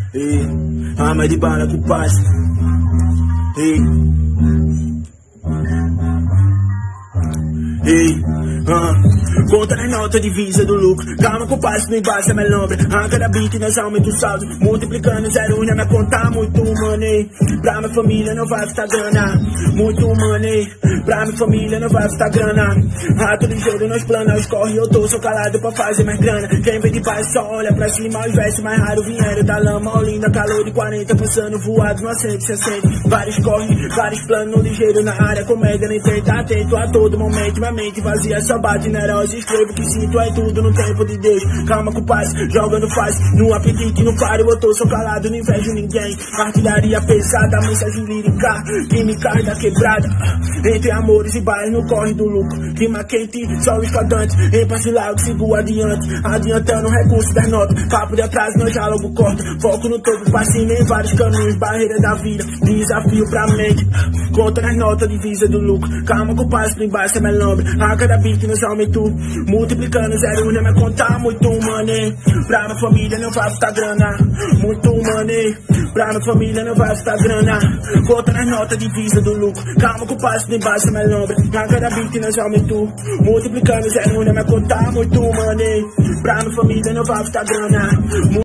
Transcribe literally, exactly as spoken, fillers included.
Ei, a mãe de bala com paz. Ei, ei, ah, conta nas notas de visa do lucro. Calma com o passo, não embaça minha lombra. A cada beat nós aumenta o saldo, multiplicando zero na minha conta. Muito money, pra minha família não vai ficar grana. Muito money, pra minha família não vai ficar grana. Rato ligeiro nos planos, corre, eu tô só calado pra fazer mais grana. Quem vem de baixo só olha pra cima, os versos mais raros vieram da lama. Olinda, calor de quarenta, passando voado no acende, se acende. Vários corre, vários planos ligeiro na área. Comédia nem tem, tá atento a todo momento. Minha mente vazia, só bate neurose. Escrevo que sinto, é tudo no tempo de Deus. Calma com paz, jogando faz. No apetite, no paro, eu tô só calado, não invejo ninguém. Artilharia pesada, mensagem lírica, química da quebrada. Entre amores e bairros no corre do lucro. Clima quente, sol escaldante. Em lá, eu sigo adiante. Adiantando o recurso das notas. Papo de atrás, nós já logo corta. Foco no topo, pra cima em vários caminhos. Barreira da vida, desafio pra mente. Conta nas notas, divisa do lucro. Calma com o passo, pra embaixo é melombre. A cada beat nos aumentou, multiplicando zero na minha conta. Muito money, pra minha família não vai ficar grana. Muito money, pra minha família não vai ficar grana. Conta nas notas, divisa do lucro. Calma com o passo, pra embaixo é melombre. A cada beat nos aumentou, multiplicando zero na minha conta. Muito money, pra minha família não vai ficar grana.